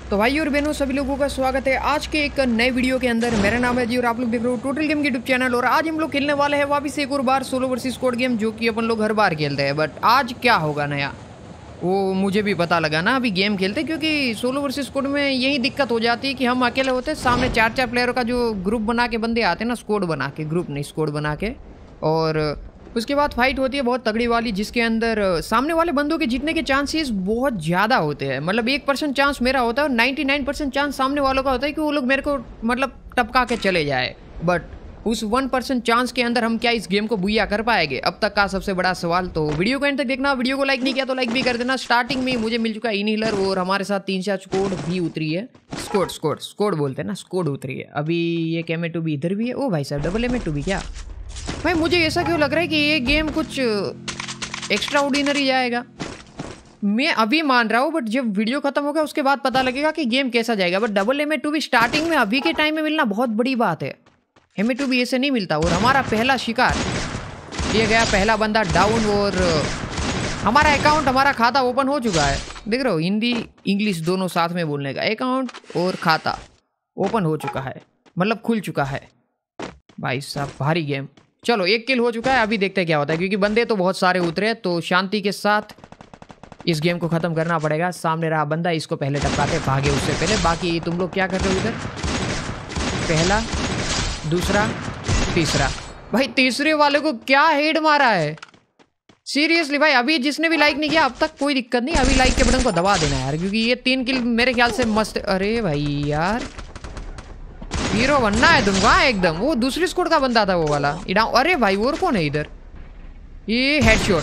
तो भाई और बहनों सभी लोगों का स्वागत है आज के एक नए वीडियो के अंदर। मेरा नाम है जी और आप लोग देख रहे हो टोटल गेम के यूट्यूब चैनल। और आज हम लोग खेलने वाले हैं वापस एक और बार सोलो वर्सेस स्क्वाड गेम, जो कि अपन लोग हर बार खेलते हैं। बट आज क्या होगा नया वो मुझे भी पता लगा ना अभी गेम खेलते, क्योंकि सोलो वर्सेस स्क्वाड में यही दिक्कत हो जाती है कि हम अकेले होते हैं, सामने चार चार प्लेयरों का जो ग्रुप बना के बंदे आते हैं ना, स्क्वाड बना के, ग्रुप नहीं स्क्वाड बना के, और उसके बाद फाइट होती है बहुत तगड़ी वाली, जिसके अंदर सामने वाले बंदों के जीतने के चांसेस बहुत ज़्यादा होते हैं। मतलब 1% चांस मेरा होता है और 99% चांस सामने वालों का होता है कि वो लोग मेरे को मतलब टपका के चले जाए। बट उस 1% चांस के अंदर हम क्या इस गेम को बुइया कर पाएंगे, अब तक का सबसे बड़ा सवाल। तो वीडियो को एंड तक देखना। वीडियो को लाइक नहीं किया तो लाइक भी कर देना। स्टार्टिंग में मुझे मिल चुका है इनहीलर और हमारे साथ 3-4 स्क्वाड भी उतरी है। स्क्वाड बोलते हैं ना, स्क्वाड उतरी है। अभी ये M2 भी इधर भी है। ओ भाई साहब, डबल M2 भी क्या भाई, मुझे ऐसा क्यों लग रहा है कि ये गेम कुछ एक्स्ट्रा ऑर्डिनरी जाएगा। मैं अभी मान रहा हूँ, बट जब वीडियो खत्म होगा उसके बाद पता लगेगा कि गेम कैसा जाएगा। बट डबल M2 भी स्टार्टिंग में अभी के टाइम में मिलना बहुत बड़ी बात है। M2 भी ऐसे नहीं मिलता। और हमारा पहला शिकार ये गया, पहला बंदा डाउन। और हमारा अकाउंट, हमारा खाता ओपन हो चुका है। देख रहे हो, हिंदी इंग्लिश दोनों साथ में बोलने का। अकाउंट और खाता ओपन हो चुका है, मतलब खुल चुका है। भाई साहब भारी गेम। चलो 1 किल हो चुका है। अभी देखते हैं क्या होता है, क्योंकि बंदे तो बहुत सारे उतरे हैं, तो शांति के साथ इस गेम को ख़त्म करना पड़ेगा। सामने रहा बंदा, इसको पहले टपकाते, भागे उससे पहले। बाकी तुम लोग क्या कर रहे हो इधर? पहला, दूसरा, तीसरा। भाई तीसरे वाले को क्या हेड मारा है सीरियसली भाई। अभी जिसने भी लाइक नहीं किया अब तक कोई दिक्कत नहीं, अभी लाइक के बटन को दबा देना यार, क्योंकि ये 3 किल मेरे ख्याल से मस्त। अरे भाई यार, हीरो बनना है तुमको एकदम। वो दूसरी स्क्वाड का बंदा था वो वाला। अरे भाई और कौन है इधर? ये हेडशॉट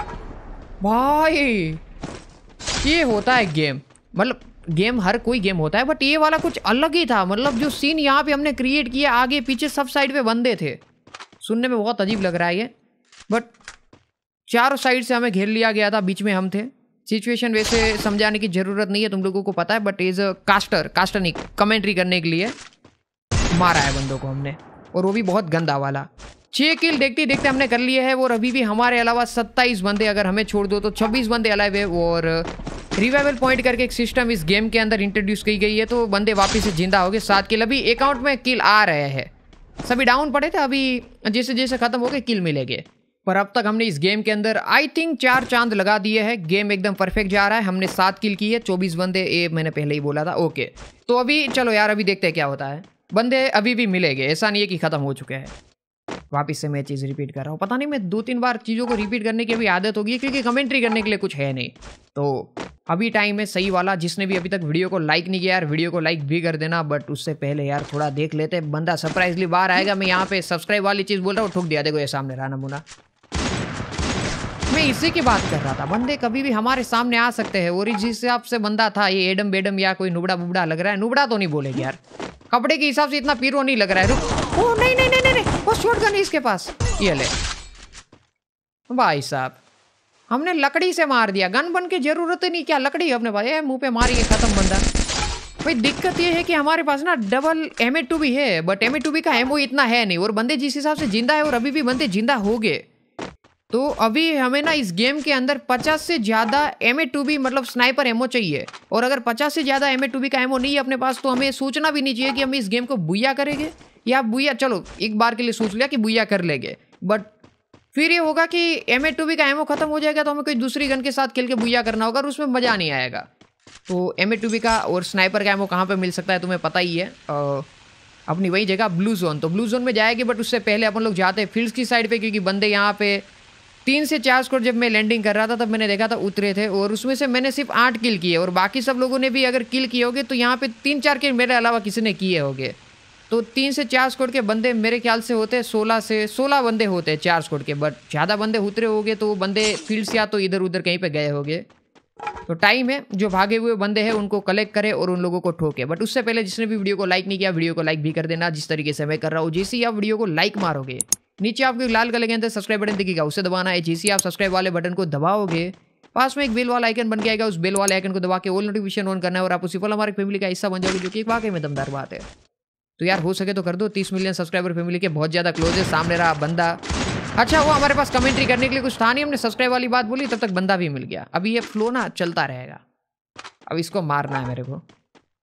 भाई। ये होता है गेम, मतलब गेम हर कोई गेम होता है, बट ये वाला कुछ अलग ही था। मतलब जो सीन यहाँ पे हमने क्रिएट किया, आगे पीछे सब साइड पे बंदे थे। सुनने में बहुत अजीब लग रहा है ये, बट चारों साइड से हमें घेर लिया गया था, बीच में हम थे। सिचुएशन वैसे समझाने की जरूरत नहीं है, तुम लोगों को पता है। बट एज अ कास्टर नहीं, कमेंट्री करने के लिए मारा है बंदों को हमने, और वो भी बहुत गंदा वाला। 6 किल देखते देखते हमने कर लिए हैं। और अभी भी हमारे अलावा 27 बंदे, अगर हमें छोड़ दो तो 26 बंदे अलाइव है। और रिवाइवल पॉइंट करके एक सिस्टम इस गेम के अंदर इंट्रोड्यूस की गई है, तो बंदे वापस से जिंदा हो गए। 7 किल अभी अकाउंट में किल आ रहे हैं। सभी डाउन पड़े थे, अभी जैसे जैसे खत्म हो गए किल मिलेंगे। पर अब तक हमने इस गेम के अंदर आई थिंक 4 चांद लगा दिए हैं। गेम एकदम परफेक्ट जा रहा है। हमने 7 किल की है, 24 बंदे, ये मैंने पहले ही बोला था। ओके, तो अभी चलो यार, अभी देखते हैं क्या होता है। बंदे अभी भी मिलेंगे, ऐसा नहीं है कि खत्म हो चुके हैं। वापिस से मैं चीज़ रिपीट कर रहा हूँ। पता नहीं, मैं 2-3 बार चीज़ों को रिपीट करने की अभी आदत होगी, क्योंकि कमेंट्री करने के लिए कुछ है नहीं। तो अभी टाइम है सही वाला। जिसने भी अभी तक वीडियो को लाइक नहीं किया यार, वीडियो को लाइक भी कर देना। बट उससे पहले यार थोड़ा देख लेते, बंदा सरप्राइजली बाहर आएगा। मैं यहाँ पे सब्सक्राइब वाली चीज़ बोल रहा हूँ, ठुक दिया। देखो ये सामने रहा नमूना, मैं इसी की बात कर रहा था। बंदे कभी भी हमारे सामने आ सकते हैं। और जिस हिसाब से बंदा था, ये एडम बेडम या कोई नुबड़ा बुबड़ा लग रहा है। नुबड़ा तो नहीं बोलेगी यार, कपड़े के हिसाब से इतना पीरो नहीं लग रहा है। रुक, ओ नहीं नहीं नहीं नहीं, वो शॉटगन है इसके पास। ये ले भाई साहब, हमने लकड़ी से मार दिया। गन बन के जरूरत ही नहीं, क्या लकड़ी अपने पास, ये मुंह पे मारी है, खत्म बंदा। भाई दिक्कत ये है कि हमारे पास ना डबल M2 भी है, बट M2 भी का एमओ इतना है नहीं। और बंदे जिस हिसाब से जिंदा है, और अभी भी बंदे जिंदा हो गए, तो अभी हमें ना इस गेम के अंदर 50 से ज़्यादा M2B मतलब स्नाइपर एमओ चाहिए। और अगर 50 से ज़्यादा M2B का एमओ नहीं है अपने पास, तो हमें सोचना भी नहीं चाहिए कि हम इस गेम को बुइया करेंगे। या बुइया, चलो एक बार के लिए सोच लिया कि बुइया कर लेंगे, बट फिर ये होगा कि M2B का एमओ खत्म हो जाएगा, तो हमें कोई दूसरी गन के साथ खेल के बुइया करना होगा, और उसमें मज़ा नहीं आएगा। तो M2B का और स्नाइपर का एमओ कहाँ पर मिल सकता है तुम्हें पता ही है, अपनी वही जगह ब्लू जोन। तो ब्लू जोन में जाएगी, बट उससे पहले अपन लोग जाते हैं फील्ड्स की साइड पे, क्योंकि बंदे यहाँ पे 3 से 4 स्क्वाड जब मैं लैंडिंग कर रहा था तब मैंने देखा था उतरे थे। और उसमें से मैंने सिर्फ 8 किल किए, और बाकी सब लोगों ने भी अगर किल किए होंगे तो यहाँ पे 3-4 किल मेरे अलावा किसी ने किए होंगे। तो 3 से 4 स्क्वाड के बंदे मेरे ख्याल से होते हैं 16 बंदे होते हैं 4 स्क्वाड के। बट ज़्यादा बंदे उतरे होंगे, तो वो बंदे फील्ड से या तो इधर उधर कहीं पर गए होंगे। तो टाइम है, जो भागे हुए बंदे हैं उनको कलेक्ट करे और उन लोगों को ठोके। बट उससे पहले जिसने भी वीडियो को लाइक नहीं किया, वीडियो को लाइक भी कर देना, जिस तरीके से मैं कर रहा हूँ। जैसे ही आप वीडियो को लाइक मारोगे, नीचे आपको लाल कलर के अंदर सब्सक्राइब बटन दिखेगा, उसे दबाना है। जैसे आप सब्सक्राइब वाले बटन को दबाओगे, पास में एक बेल वाला आइकन बन के आएगा, उस बेल वाले आइकन को दबा के ऑल नोटिफिकेशन ऑन करना है, और आप उसी पल हमारे फैमिली का हिस्सा बन जाओगे, जो कि वाकई में दमदार बात है। तो यार हो सके तो कर दो। 30 मिलियन सब्सक्राइबर फैमिली के बहुत ज़्यादा क्लोज है। सामने रहा बंदा, अच्छा वो हमारे पास कमेंट्री करने के लिए कुछ था नहीं, हमने सब्सक्राइब वाली बात बोली, तब तक बंदा भी मिल गया। अभी ये फ्लो ना चलता रहेगा। अब इसको मारना है मेरे को।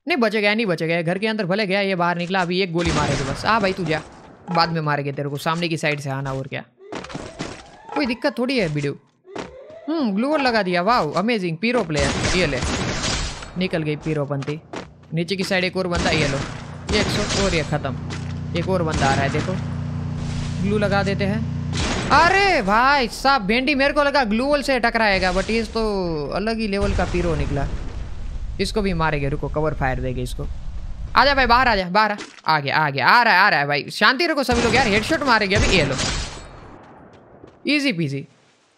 नहीं बच गया, नहीं बच गया, घर के अंदर भले गया, ये बाहर निकला। अभी एक गोली मारेगी बस। भाई तू जा, बाद में मारेंगे तेरे को, सामने की साइड से आना, और क्या, कोई दिक्कत थोड़ी है वीडियो। ग्लू वॉल लगा दिया, वाह अमेजिंग। पीरो प्लेयर, ये ले, निकल गई पीरोपंथी। नीचे की साइड एक और बंदा, ये लो 100 और ये खत्म। एक और बंदा आ रहा है, देखो ग्लू लगा देते हैं। अरे भाई साहब भेंडी, मेरे को लगा ग्लू वॉल से टकराएगा, बट ये तो अलग ही लेवल का पीरो निकला। इसको भी मारेंगे, रुको कवर फायर देंगे इसको। आजा भाई बाहर, आजा बाहर, आ गया आ रहा है भाई। शांति रखो सभी लोग यार, हेडशॉट मारेंगे अभी। ये लो इजी पीजी।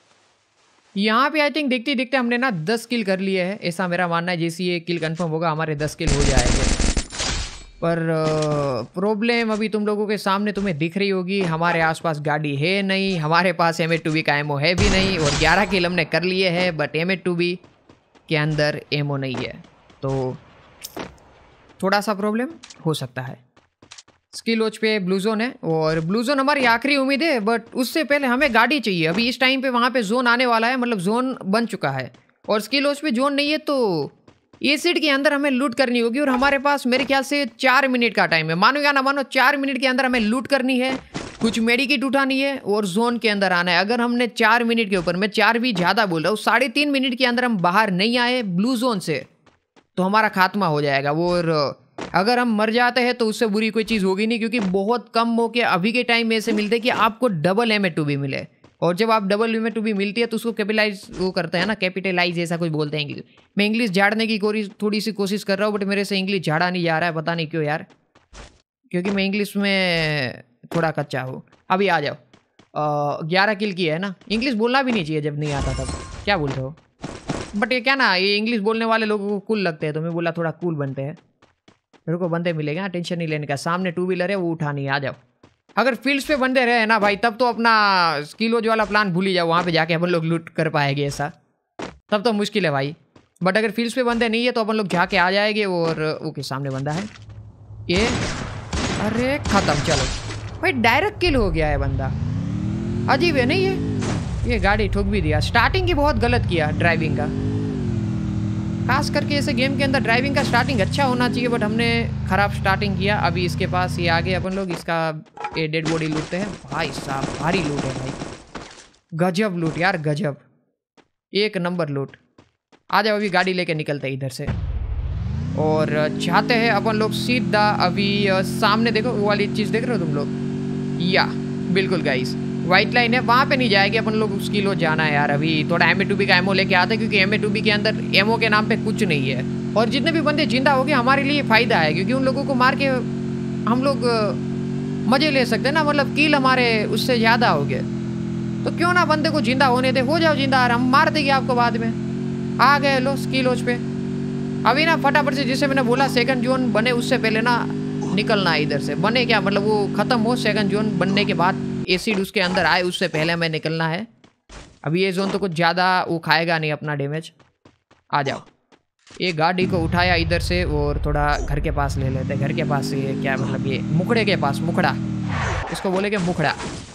यहाँ पे आई थिंक देखते देखते हमने ना 10 किल कर लिए हैं, ऐसा मेरा मानना है। जैसे ये किल कंफर्म होगा हमारे 10 किल हो जाएंगे। पर प्रॉब्लम अभी तुम लोगों के सामने तुम्हें दिख रही होगी, हमारे आसपास गाड़ी है नहीं, हमारे पास M8-2B का एमओ है भी नहीं, और 11 किल हमने कर लिए हैं, बट M8-2B के अंदर एमओ नहीं है, तो थोड़ा सा प्रॉब्लम हो सकता है। स्किल वॉच पे ब्लू जोन है, और ब्लू जोन हमारी आखिरी उम्मीद है, बट उससे पहले हमें गाड़ी चाहिए। अभी इस टाइम पे वहाँ पे जोन आने वाला है, मतलब जोन बन चुका है, और स्किल वॉच पे जोन नहीं है, तो एसिड के अंदर हमें लूट करनी होगी। और हमारे पास मेरे ख्याल से 4 मिनट का टाइम है, मानो या ना मानो 4 मिनट के अंदर हमें लूट करनी है, कुछ मेडिकेट उठानी है, और जोन के अंदर आना है। अगर हमने 4 मिनट के ऊपर, मैं 4 भी ज़्यादा बोल रहा हूँ, 3.5 मिनट के अंदर हम बाहर नहीं आए ब्लू जोन से, तो हमारा खात्मा हो जाएगा। और अगर हम मर जाते हैं तो उससे बुरी कोई चीज़ होगी नहीं, क्योंकि बहुत कम मौके अभी के टाइम में ऐसे मिलते हैं कि आपको डबल M8-2B मिले, और जब आप डबल M8-2B मिलती है तो उसको कैपिटलाइज वो करते हैं ना, कैपिटलाइज ऐसा कुछ बोलते हैं इंग्लिश मैं इंग्लिश झाड़ने की थोड़ी सी कोशिश कर रहा हूँ, बट मेरे से इंग्लिश झाड़ा नहीं जा रहा है, पता नहीं क्यों यार, क्योंकि मैं इंग्लिश में थोड़ा कच्चा हूँ। अभी आ जाओ। 11 किल की है ना, इंग्लिश बोलना भी नहीं चाहिए जब नहीं आता तब, क्या बोलते हो? बट ये क्या ना, ये इंग्लिश बोलने वाले लोगों को कूल लगते हैं, तो मैं बोला थोड़ा कूल बनते हैं। मेरे को बंदे मिलेंगे, टेंशन नहीं लेने का। सामने 2 व्हीलर है, वो उठानी है, आ जाओ। अगर फील्ड्स पे बंदे रहे ना भाई, तब तो अपना स्किलोज वाला प्लान भूल ही जाओ, वहाँ पे जाके अपन लोग लूट कर पाएंगे, ऐसा तब तो मुश्किल है भाई। बट अगर फील्ड्स पे बंदे नहीं है तो अपन लोग जाके आ जाएंगे। और ओके सामने बंदा है ये, अरे खत्म। चलो भाई डायरेक्ट किल हो गया है बंदा, अजीब है नहीं ये गाड़ी ठोक भी दिया। स्टार्टिंग की बहुत गलत किया ड्राइविंग का, खास करके ऐसे गेम के अंदर ड्राइविंग का स्टार्टिंग अच्छा होना चाहिए, बट हमने खराब स्टार्टिंग किया। अभी इसके पास ये आगे अपन लोग इसका ये डेड बॉडी लूटते हैं। भाई साहब भारी लूट है भाई, गजब लूट यार, गजब, एक नंबर लूट। आ जाओ अभी गाड़ी लेके निकलते हैं इधर से, और चाहते हैं अपन लोग सीधा अभी सामने देखो, वो वाली चीज़ देख रहे हो तुम लोग, या बिल्कुल गाइस व्हाइट लाइन है, वहाँ पे नहीं जाएगी अपन लोग, उसकी लो जाना है यार। अभी थोड़ा M8-2B का एमओ लेके आते हैं, क्योंकि M8-2B के अंदर एमओ के नाम पे कुछ नहीं है, और जितने भी बंदे जिंदा हो गए हमारे लिए फ़ायदा है, क्योंकि उन लोगों को मार के हम लोग मज़े ले सकते हैं ना, मतलब कील हमारे उससे ज़्यादा हो गए, तो क्यों ना बंदे को जिंदा होने दे। हो जाओ जिंदा, हम मार देंगे आपको बाद में। आ गए लो स्किलोज पे। अभी ना फटाफट से, जैसे मैंने बोला सेकंड जोन बने उससे पहले ना निकलना है इधर से। बने क्या मतलब, वो ख़त्म हो, सेकंड जोन बनने के बाद एसिड उसके अंदर आए उससे पहले हमें निकलना है। अभी ये जोन तो कुछ ज़्यादा वो खाएगा नहीं अपना डैमेज। आ जाओ, ये गाड़ी को उठाया इधर से, और थोड़ा घर के पास ले लेते। घर के पास से ये क्या मतलब, ये मुखड़े के पास, मुखड़ा इसको बोलेंगे, मुखड़ा।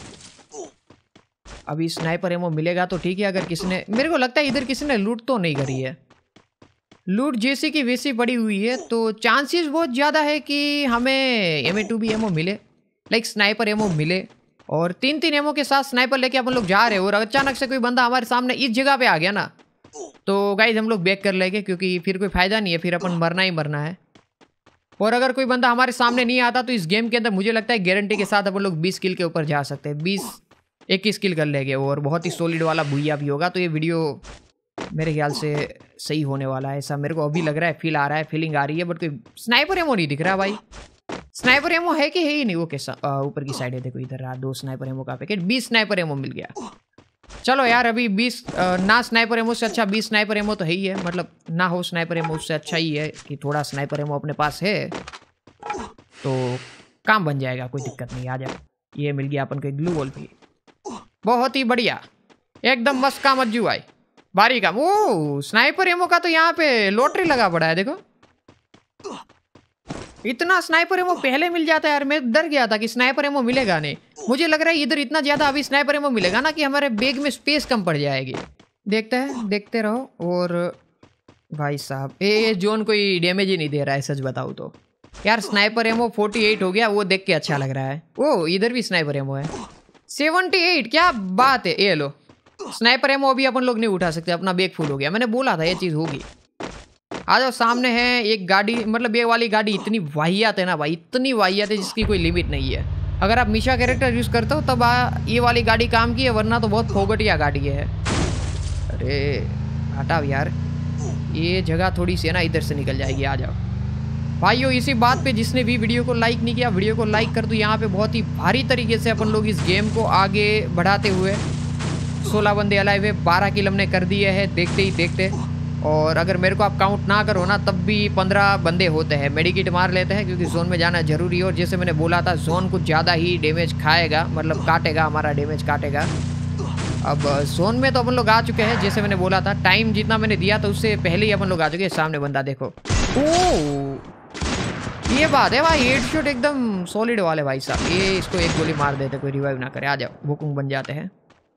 अभी स्नाइपर एमो मिलेगा तो ठीक है। अगर किसने, मेरे को लगता है इधर किसी ने लूट तो नहीं करी है, लूट जैसी की वैसी पड़ी हुई है, तो चांसेस बहुत ज़्यादा है कि हमें M8-2B एमो मिले, लाइक स्नाइपर एमो मिले। और 3 एमो के साथ स्नाइपर लेके अपन लोग जा रहे हैं, और अचानक से कोई बंदा हमारे सामने इस जगह पे आ गया ना, तो गाइज हम लोग बैक कर लेंगे, क्योंकि फिर कोई फायदा नहीं है, फिर अपन मरना ही मरना है। और अगर कोई बंदा हमारे सामने नहीं आता तो इस गेम के अंदर मुझे लगता है गारंटी के साथ अपन लोग 20 किल के ऊपर जा सकते हैं, 20-21 किल कर लेंगे, और बहुत ही सॉलिड वाला भूया भी होगा। तो ये वीडियो मेरे ख्याल से सही होने वाला है, ऐसा मेरे को अभी लग रहा है, फील आ रहा है, फीलिंग आ रही है। बट कोई स्नाइपर एमो नहीं दिख रहा भाई, स्नाइपर एमो है कि है ही नहीं। वो कैसा ऊपर की साइड है, देखो इधर रहा 2 स्नाइपर एमो का पैकेट, 20 स्नाइपर एमो मिल गया। चलो यार अभी 20 ना स्नाइपर एमो से अच्छा 20 स्नाइपर एमो तो है ही है, मतलब ना हो स्नाइपर एमो उससे अच्छा ही है कि थोड़ा स्नाइपर एमो अपने पास है तो काम बन जाएगा, कोई दिक्कत नहीं। आ जाए, ये मिल गया अपन को ग्लू वॉल भी, बहुत ही बढ़िया, एकदम मस्त काम अज्जू भाई, भारी काम। ओ स्नाइपर एमो का तो यहाँ पे लॉटरी लगा पड़ा है, देखो इतना स्नाइपर एमो पहले मिल जाता है यार। मैं डर गया था कि स्नाइपर एमो मिलेगा नहीं, मुझे लग रहा है इधर इतना ज्यादा अभी स्नाइपर एमो मिलेगा ना कि हमारे बैग में स्पेस कम पड़ जाएगी। देखते हैं, देखते रहो। और भाई साहब ये जोन कोई डैमेज ही नहीं दे रहा है सच बताऊँ तो। यार स्नाइपर एमो 48 हो गया, वो देख के अच्छा लग रहा है। ओ इधर भी स्नाइपर एमो है 78, क्या बात है। ये लो स्नाइपर एमो अभी अपन लोग नहीं उठा सकते, अपना बैग फुल हो गया। मैंने बोला था ये चीज़ होगी। आ जाओ, सामने है एक गाड़ी, मतलब ये वाली गाड़ी इतनी वाहियात है ना भाई, इतनी वाहियात है जिसकी कोई लिमिट नहीं है। अगर आप मिशा कैरेक्टर यूज़ करते हो तब ये वाली गाड़ी काम की है, वरना तो बहुत फोगटिया गाड़ी है। अरे हटाओ यार, ये जगह थोड़ी सी है ना, इधर से निकल जाएगी। आ जाओ भाइयों, इसी बात पे जिसने भी वीडियो को लाइक नहीं किया वीडियो को लाइक कर दो। यहाँ पे बहुत ही भारी तरीके से अपन लोग इस गेम को आगे बढ़ाते हुए 16 बंदे अलाइव है, 12 किल हमने कर दिए हैं देखते ही देखते। और अगर मेरे को आप काउंट ना करो ना तब भी 15 बंदे होते हैं। मेडिकिट मार लेते हैं क्योंकि जोन में जाना जरूरी है। और जैसे मैंने बोला था जोन कुछ ज़्यादा ही डैमेज खाएगा, मतलब काटेगा, हमारा डैमेज काटेगा। अब जोन में तो अपन लोग आ चुके हैं, जैसे मैंने बोला था टाइम जितना मैंने दिया था उससे पहले ही अपन लोग आ चुके हैं। सामने बंदा देखो, ओ ये बात है भाई, हेडशॉट एकदम सॉलिड वाले भाई साहब। ये इसको एक गोली मार देते, कोई रिवाइव ना करे। आ जाओ, वुकुंग बन जाते हैं।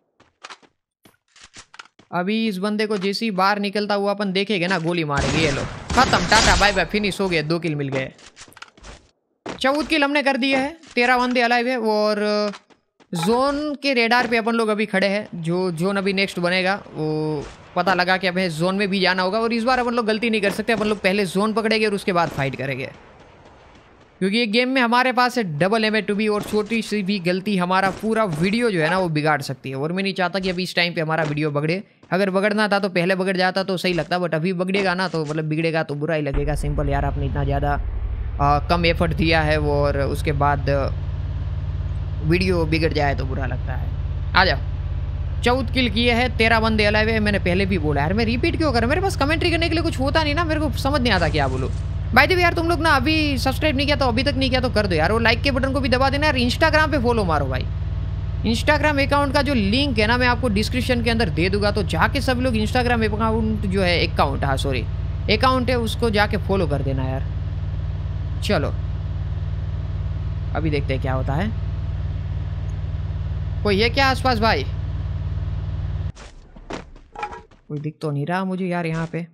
अभी इस बंदे को जैसे ही बाहर निकलता हुआ अपन देखेंगे ना, गोली मारेंगे। ये लो खत्म, टाटा बाय बाय, फिनिश हो गए। 2 किल मिल गए, 14 किल हमने कर दिए हैं, 13 बंदे अलाइव है। और जोन के रेडार पे अपन लोग अभी खड़े हैं। जो जोन अभी नेक्स्ट बनेगा वो पता लगा कि हमें जोन में भी जाना होगा। और इस बार अपन लोग गलती नहीं कर सकते, अपन लोग पहले जोन पकड़ेंगे और उसके बाद फाइट करेंगे। क्योंकि ये गेम में हमारे पास है डबल M2B, और छोटी सी भी गलती हमारा पूरा वीडियो जो है ना वो बिगाड़ सकती है। और मैं नहीं चाहता कि अभी इस टाइम पे हमारा वीडियो बगड़े। अगर बगड़ना था तो पहले बगड़ जाता तो सही लगता, बट अभी बगड़ेगा ना तो मतलब बिगड़ेगा तो बुरा ही लगेगा। सिंपल यार, आपने इतना ज़्यादा कम एफर्ट दिया है वो, और उसके बाद वीडियो बिगड़ जाए तो बुरा लगता है। आ जाओ, 14 किल किए हैं, 13 बंदे अलाइव है। मैंने पहले भी बोला यार, मैं रिपीट क्यों करूँ, मेरे पास कमेंट्री करने के लिए कुछ होता नहीं ना, मेरे को समझ नहीं आता क्या बोलूँ। भाई देव यार, तुम लोग ना अभी सब्सक्राइब नहीं किया तो अभी तक नहीं किया तो कर दो यार, और लाइक के बटन को भी दबा देना यार। इंस्टाग्राम पे फॉलो मारो भाई, इंस्टाग्राम अकाउंट का जो लिंक है ना मैं आपको डिस्क्रिप्शन के अंदर दे दूंगा, तो जाके सब लोग इंस्टाग्राम अकाउंट जो है अकाउंट है उसको जाके फॉलो कर देना यार। चलो अभी देखते हैं क्या होता है। कोई है क्या आसपास भाई? कोई दिख तो नहीं रहा मुझे यार यहाँ पे।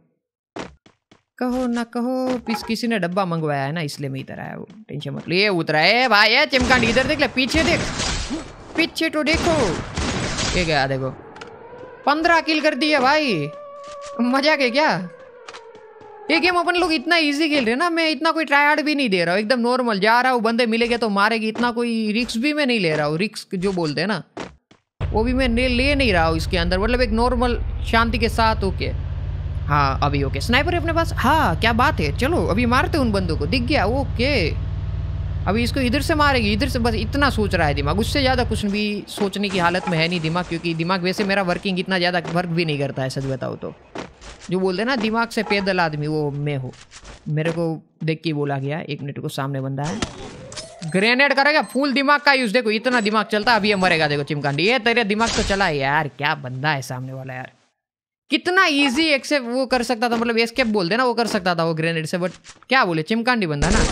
कहो ना कहो, किसी ने डब्बा मंगवाया है ना, इसलिए मैं इधर आया हूँ। टेंशन मत लो, ये उतरा है भाई। है चिमकांडी, इधर देख ले, पीछे देख, पीछे तो देखो। ये गया देखो, 15 किल कर दिया भाई, मजाक है क्या? ये गेम अपन लोग इतना इजी खेल रहे हैं ना, मैं इतना कोई ट्राई हार्ड भी नहीं दे रहा हूँ, एकदम नॉर्मल जा रहा हूँ। बंदे मिलेंगे तो मारेगी, इतना कोई रिस्क भी मैं नहीं ले रहा हूँ। रिस्क जो बोलते हैं ना वो भी मैं ले नहीं रहा हूँ इसके अंदर, मतलब एक नॉर्मल शांति के साथ। ओके हाँ अभी ओके, स्नाइपर है अपने पास। हाँ क्या बात है, चलो अभी मारते उन बंदों को। दिख गया, ओके अभी इसको इधर से मारेगी, इधर से, बस इतना सोच रहा है दिमाग। उससे ज़्यादा कुछ भी सोचने की हालत में है नहीं दिमाग, क्योंकि दिमाग वैसे मेरा वर्किंग इतना ज़्यादा वर्क भी नहीं करता है सच बताओ तो। जो बोलते हैं ना दिमाग से पैदल आदमी, वो मैं हूँ। मेरे को देख के बोला गया। 1 मिनट को, सामने बंदा है, ग्रेनेड करेगा। फुल दिमाग का यूज, देखो इतना दिमाग चलता है। अभी ये मरेगा, देखो चिमकांडी। ये तेरे दिमाग तो चला है यार, क्या बंदा है सामने वाला यार। कितना इजी एक्सेप्ट वो कर सकता था, मतलब एस्केप बोलते ना, वो कर सकता था वो ग्रेनेड से, बट क्या बोले चिमकांडी बंदा ना।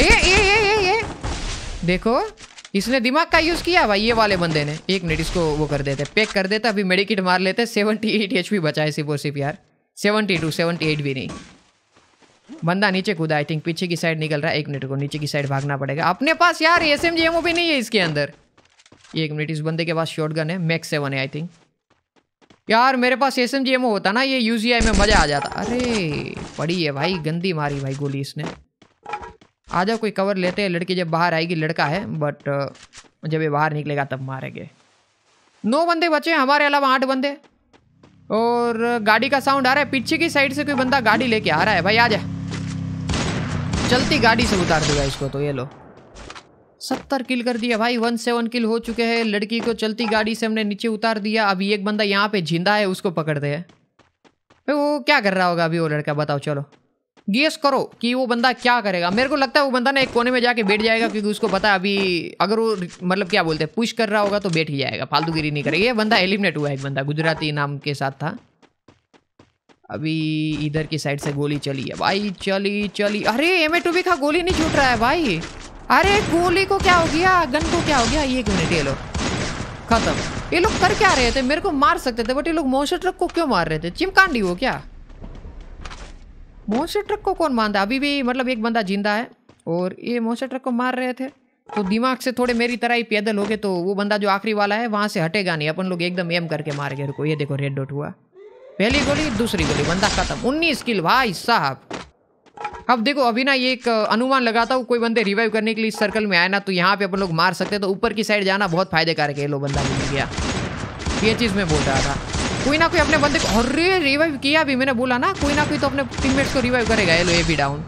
ये देखो इसने दिमाग का यूज किया भाई, ये वाले बंदे ने। 1 मिनट, इसको वो कर देते, पैक कर देते। अभी मेडिकिट मार लेते। 78 HP बचा है सिर्फ और सिर्फ यार, 72 78 भी नहीं। बंदा नीचे कूदा, आई थिंक पीछे की साइड निकल रहा है। 1 मिनट को, नीचे की साइड भागना पड़ेगा। अपने पास यार SMG एमओ भी नहीं है इसके अंदर। 1 मिनट, इस बंदे के पास शॉटगन है, मैक्स 7 है आई थिंक। यार मेरे पास SMG एमओ होता ना, ये UZI में मजा आ जाता। अरे पड़ी है भाई, गंदी मारी भाई गोली इसने। आ जाओ कोई कवर लेते हैं, लड़की जब बाहर आएगी। लड़का है बट जब ये बाहर निकलेगा तब मारेंगे। 9 बंदे बचे हैं हमारे अलावा, 8 बंदे। और गाड़ी का साउंड आ रहा है पीछे की साइड से, कोई बंदा गाड़ी लेके आ रहा है भाई। आ जा, चलती गाड़ी से उतार दूंगा इसको तो। ये लो 70 किल कर दिया भाई, 17 किल हो चुके हैं। लड़की को चलती गाड़ी से हमने नीचे उतार दिया। अभी एक बंदा यहाँ पे जिंदा है, उसको पकड़ते हैं। वो क्या कर रहा होगा अभी वो लड़का, बताओ। चलो गेस करो कि वो बंदा क्या करेगा। मेरे को लगता है वो बंदा ना एक कोने में जाके बैठ जाएगा, क्योंकि उसको पता है अभी अगर वो मतलब क्या बोलते हैं पुश कर रहा होगा तो बैठ ही जाएगा, फालतूगिरी नहीं करेगा। ये बंदा एलिमिनेट हुआ है, एक बंदा गुजराती नाम के साथ था। अभी इधर की साइड से गोली चली है भाई, चली। अरे M2B का गोली नहीं छूट रहा है भाई। अरे गोली को क्या हो गया, गन को क्या हो गया। 1 मिनट, ये लो खत्म। ये लोग कर क्या रहे थे, मेरे को मार सकते थे बट ये लोग मोशन ट्रक को क्यों मार रहे थे? चिमकांडी हो क्या? मॉन्स्टर ट्रक को कौन मारता है अभी भी? मतलब एक बंदा जिंदा है और ये मॉन्स्टर ट्रक को मार रहे थे, तो दिमाग से थोड़े मेरी तरह ही पैदल हो गए, तो वो बंदा जो आखिरी वाला है वहां से हटेगा नहीं, अपन लोग एकदम एम करके मार गए। रुको, ये देखो रेड डॉट हुआ, पहली गोली दूसरी गोली, बंदा खत्म। 19 किल भाई साहब। अब देखो अभी ना ये एक अनुमान लगाता हूँ, कोई बंदे रिवाइव करने के लिए इस सर्कल में आए ना, तो यहाँ पे अपन लोग मार सकते हैं, तो ऊपर की साइड जाना बहुत फायदे कारक है। लो बंदा मिल गया, ये चीज मैं बोल रहा था। कोई ना कोई अपने बंदे को, अरे रिवाइव किया भी, मैंने बोला ना कोई ना कोई तो अपने टीममेट्स को रिवाइव करेगा। ये लो ये भी डाउन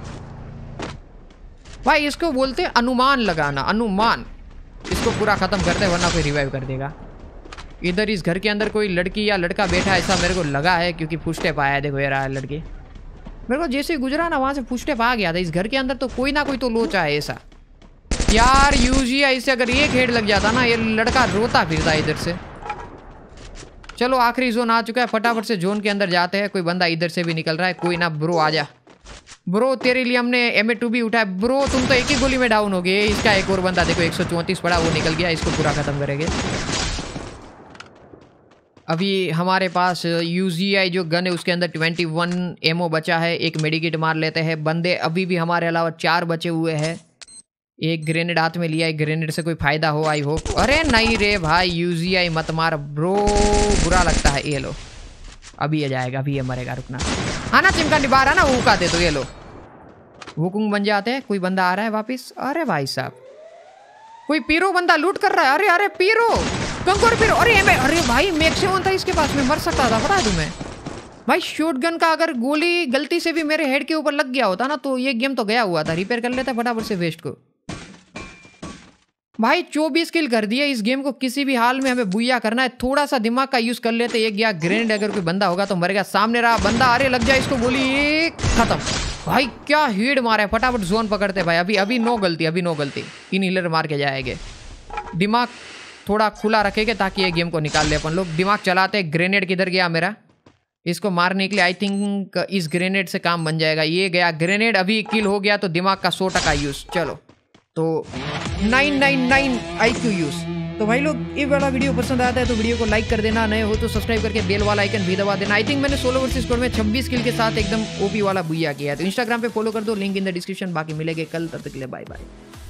भाई, इसको बोलते हैं अनुमान लगाना, अनुमान। इसको पूरा खत्म करते हैं वरना कोई रिवाइव कर देगा। इधर इस घर के अंदर कोई लड़की या लड़का बैठा है ऐसा मेरे को लगा है, क्योंकि फुटस्टेप आया है। देखो ये रहा है लड़की, मेरे को जैसे ही गुजरा ना वहां से फुटस्टेप आ गया था। इस घर के अंदर तो कोई ना कोई तो लोचा है ऐसा। यार यूजीआई से अगर एक हेड लग जाता ना, ये लड़का रोता फिरता इधर से। चलो आखिरी जोन आ चुका है, फटाफट से जोन के अंदर जाते हैं। कोई बंदा इधर से भी निकल रहा है, कोई ना ब्रो आजा। ब्रो तेरे लिए हमने M2 भी उठाया। ब्रो तुम तो एक ही गोली में डाउन हो गए। इसका एक और बंदा देखो 134 पड़ा, वो निकल गया, इसको पूरा खत्म करेंगे। अभी हमारे पास UGI जो गन है उसके अंदर 21 एमओ बचा है। एक मेडिकेट मार लेते हैं। बंदे अभी भी हमारे अलावा 4 बचे हुए हैं। एक ग्रेनेड हाथ में लिया है, ग्रेनेड से कोई फायदा हो आई होप। अरे नहीं रे भाई, UGI मत मार ब्रो, बुरा लगता है। ये लो अभी ये जाएगा, अभी ये मरेगा, रुकना। हाँ ना चिमका निभा रहा ना, वो उकाते तो ये लो हुकुम बन जाते हैं। कोई बंदा आ रहा है वापिस। अरे भाई साहब कोई पीरो बंदा लूट कर रहा है। अरे अरे पीरो, कंकोर पीरो। अरे भाई मैक्सिमम था इसके पास में, मर सकता था पता है तुम्हें भाई। शॉटगन का अगर गोली गलती से भी मेरे हेड के ऊपर लग गया होता ना, तो ये गेम तो गया हुआ था। रिपेयर कर लेता फटाफट से वेस्ट को। भाई 24 किल कर दिए। इस गेम को किसी भी हाल में हमें बुया करना है, थोड़ा सा दिमाग का यूज कर लेते। एक गया ग्रेनेड, अगर कोई बंदा होगा तो मरेगा। सामने रहा बंदा, अरे लग जाए इसको गोली, एक खत्म। भाई क्या हेड मारा है, फटाफट जोन पकड़ते भाई। अभी नो गलती, अभी नो गलती। 3 हीलर मार के जाएंगे। दिमाग थोड़ा खुला रखेंगे ताकि ये गेम को निकाल ले अपन लोग। दिमाग चलाते। ग्रेनेड किधर गया मेरा, इसको मारने के लिए आई थिंक इस ग्रेनेड से काम बन जाएगा। ये गया ग्रेनेड, अभी किल हो गया तो दिमाग का 100% यूज। चलो तो 999 IQ यूज। तो भाई लोग ये वाला वीडियो पसंद आता है तो वीडियो को लाइक कर देना, नए हो तो सब्सक्राइब करके बेल वाला आइकन भी दबा देना। आई थिंक मैंने सोलो वर्सेस स्क्वाड में 26 किल के साथ एकदम OP वाला बुया किया है। तो इंस्टाग्राम पे फॉलो कर दो, लिंक इन द डिस्क्रिप्शन। बाकी मिलेंगे कल, तब तक के लिए बाय बाय।